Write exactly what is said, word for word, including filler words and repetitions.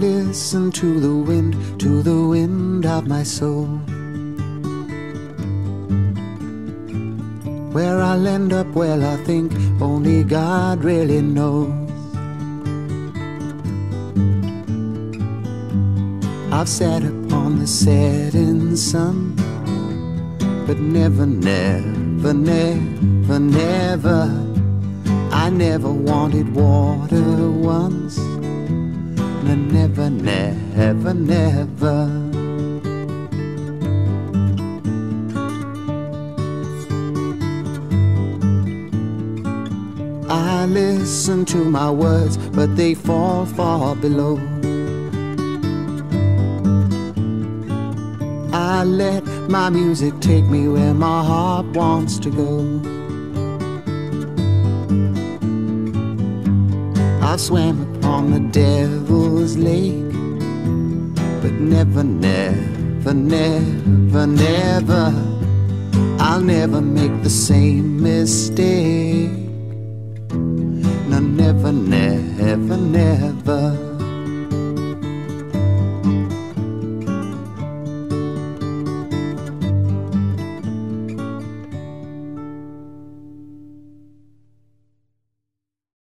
listen to the wind, to the wind of my soul. Where I'll end up, well, I think only God really knows. I've sat upon the setting sun, but never, never, never, never, I never wanted water once. No, never, never, never. I listen to my words, but they fall far below. I let my music take me where my heart wants to go. I've swam upon the devil's lake, but never, never, never, never, I'll never make the same mistake. No, never, never, never.